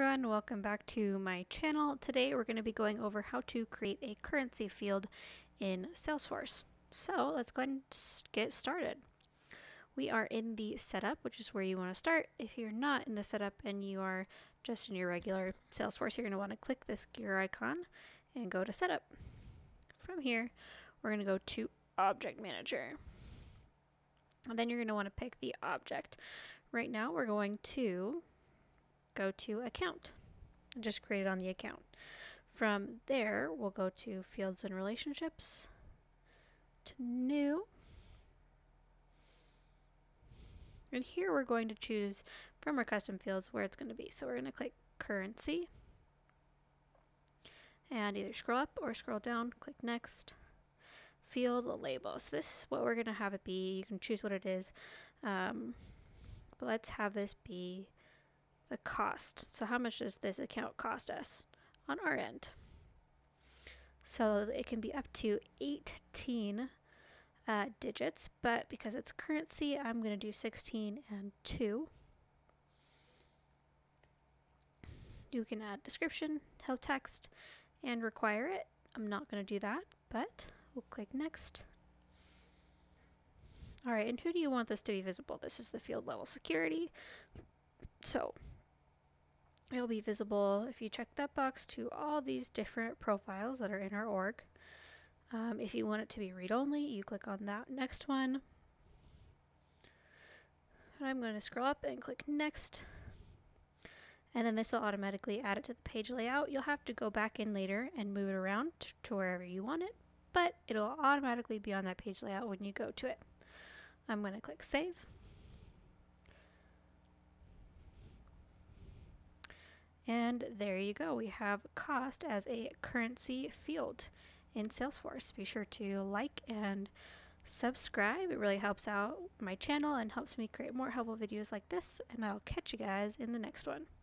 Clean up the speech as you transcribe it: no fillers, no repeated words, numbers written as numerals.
everyone, welcome back to my channel. Today we're going to be going over how to create a currency field in Salesforce. So let's go ahead and get started. We are in the setup, which is where you want to start. If you're not in the setup and you are just in your regular Salesforce, you're going to want to click this gear icon and go to setup. From here, we're going to go to Object Manager. And then you're going to want to pick the object. Right now we're going to go to account and just create it on the account. From there, we'll go to fields and relationships, to new, and here we're going to choose from our custom fields where it's going to be. So we're going to click currency and either scroll up or scroll down, click next, field labels. This is what we're going to have it be. You can choose what it is, but let's have this be the cost. So how much does this account cost us on our end? So it can be up to 18 digits, but because it's currency, I'm going to do 16 and 2. You can add description, help text, and require it. I'm not going to do that, but we'll click next. All right, and who do you want this to be visible? This is the field level security. So it'll be visible if you check that box to all these different profiles that are in our org. If you want it to be read-only, you click on that next one. And I'm going to scroll up and click next. And then this will automatically add it to the page layout. You'll have to go back in later and move it around to wherever you want it, but it'll automatically be on that page layout when you go to it. I'm going to click save. And there you go. We have cost as a currency field in Salesforce. Be sure to like and subscribe. It really helps out my channel and helps me create more helpful videos like this. And I'll catch you guys in the next one.